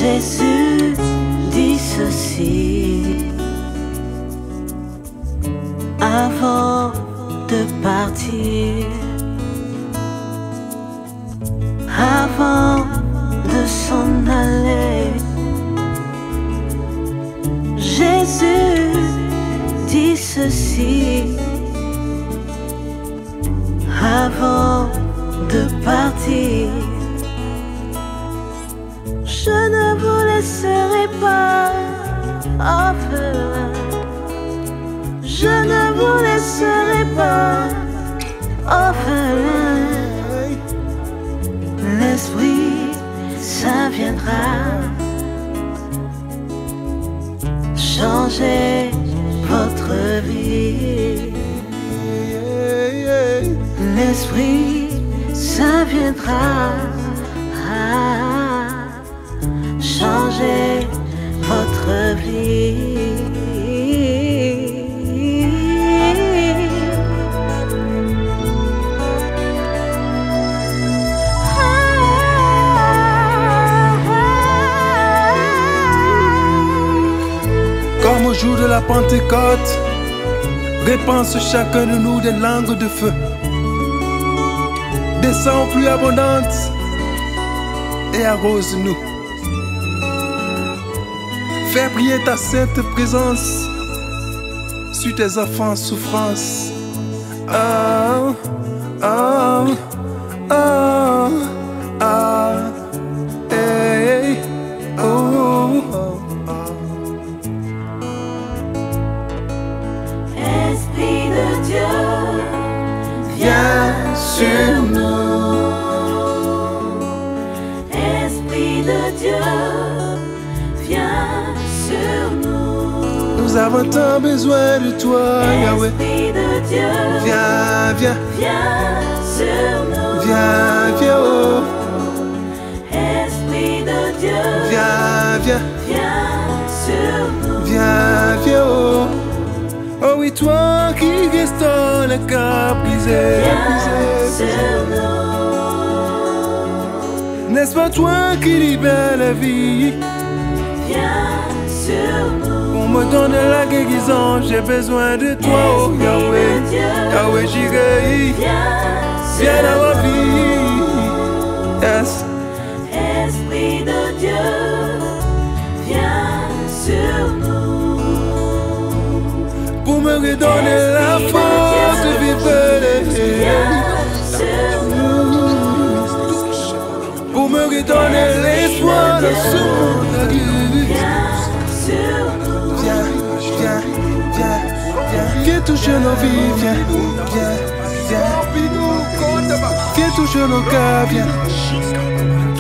Jésus dit ceci avant de partir, avant de s'en aller. Jésus dit ceci avant de partir. Je ne vous laisserai pas orphelin. Je ne vous laisserai pas orphelin. L'Esprit Saint viendra changer votre vie. L'Esprit Saint viendra changer votre vie. Comme au jour de la Pentecôte, répand sur chacun de nous des langues de feu, descends plus abondante et arrose-nous. Fais briller ta sainte présence sur tes enfants en souffrance. Oh, oh, oh, oh, hey, oh, oh, oh. Esprit de Dieu, viens sur nous. Esprit de Dieu, viens sur nous. Nous avons tant besoin de toi, Yahweh. Esprit de Dieu, Viens, viens, viens sur nous. viens, viens, oh. Esprit de Dieu, Viens, viens, viens sur nous. viens, viens, oh. Oh oui, toi qui restaure le cœur brisé, Viens brisé. sur nous. N'est-ce pas toi qui libère la vie? Viens sur nous. Pour me donner la guérison, j'ai besoin de toi, oh Yahweh. Yahweh, j'irai. Viens dans ma vie. Yes. Esprit de Dieu, viens sur nous. Pour me redonner la force de vivre Viens sur nous. pour me redonner l'espoir dans ce monde. Viens sur nous. Viens, viens, viens, viens. Viens toucher nos vies, viens, viens, viens. Viens toucher nos cœurs, viens.